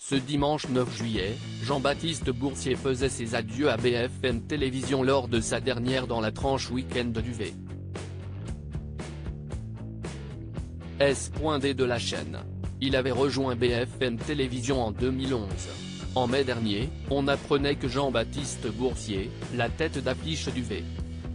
Ce dimanche 9 juillet, Jean-Baptiste Boursier faisait ses adieux à BFM Télévision lors de sa dernière dans la tranche week-end du V. S.D de la chaîne. Il avait rejoint BFM Télévision en 2011. En mai dernier, on apprenait que Jean-Baptiste Boursier, la tête d'affiche du V.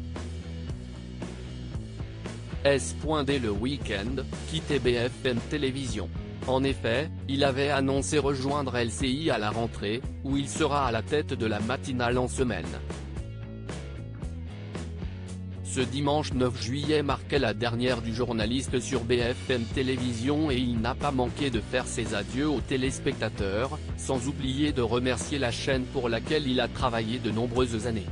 S.D le week-end, quittait BFM Télévision. En effet, il avait annoncé rejoindre LCI à la rentrée, où il sera à la tête de la matinale en semaine. Ce dimanche 9 juillet marquait la dernière du journaliste sur BFM Télévision et il n'a pas manqué de faire ses adieux aux téléspectateurs, sans oublier de remercier la chaîne pour laquelle il a travaillé de nombreuses années.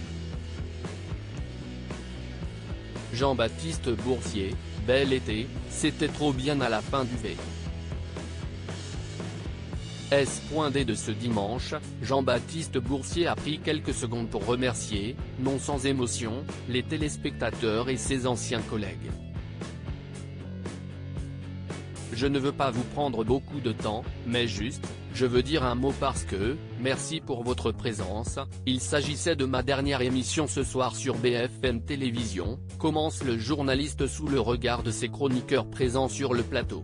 Jean-Baptiste Boursier, bel été, c'était trop bien à la fin du V. S.D de ce dimanche, Jean-Baptiste Boursier a pris quelques secondes pour remercier, non sans émotion, les téléspectateurs et ses anciens collègues. Je ne veux pas vous prendre beaucoup de temps, mais juste, je veux dire un mot parce que, merci pour votre présence, il s'agissait de ma dernière émission ce soir sur BFM Télévision, commence le journaliste sous le regard de ses chroniqueurs présents sur le plateau.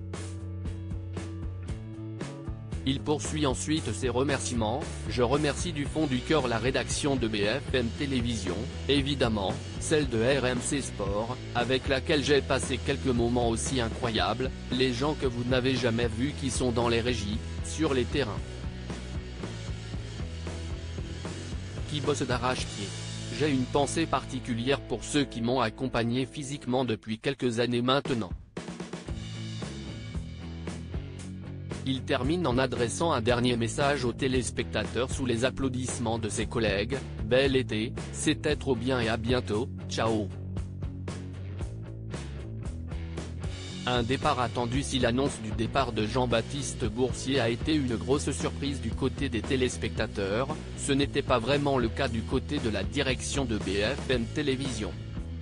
Il poursuit ensuite ses remerciements, je remercie du fond du cœur la rédaction de BFM Télévision, évidemment, celle de RMC Sport, avec laquelle j'ai passé quelques moments aussi incroyables, les gens que vous n'avez jamais vus qui sont dans les régies, sur les terrains, qui bossent d'arrache-pied. J'ai une pensée particulière pour ceux qui m'ont accompagné physiquement depuis quelques années maintenant. Il termine en adressant un dernier message aux téléspectateurs sous les applaudissements de ses collègues, « Bel été, c'était trop bien et à bientôt, ciao ». Un départ attendu. Si l'annonce du départ de Jean-Baptiste Boursier a été une grosse surprise du côté des téléspectateurs, ce n'était pas vraiment le cas du côté de la direction de BFM Télévision.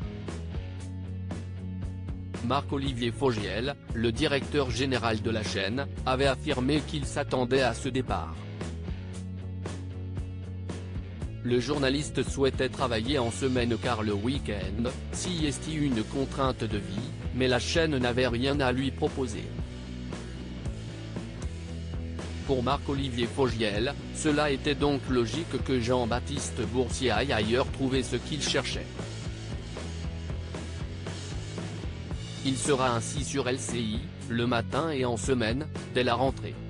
Marc-Olivier Fogiel, le directeur général de la chaîne, avait affirmé qu'il s'attendait à ce départ. Le journaliste souhaitait travailler en semaine car le week-end, s'y est une contrainte de vie, mais la chaîne n'avait rien à lui proposer. Pour Marc-Olivier Fogiel, cela était donc logique que Jean-Baptiste Boursier aille ailleurs trouver ce qu'il cherchait. Il sera ainsi sur LCI, le matin et en semaine, dès la rentrée.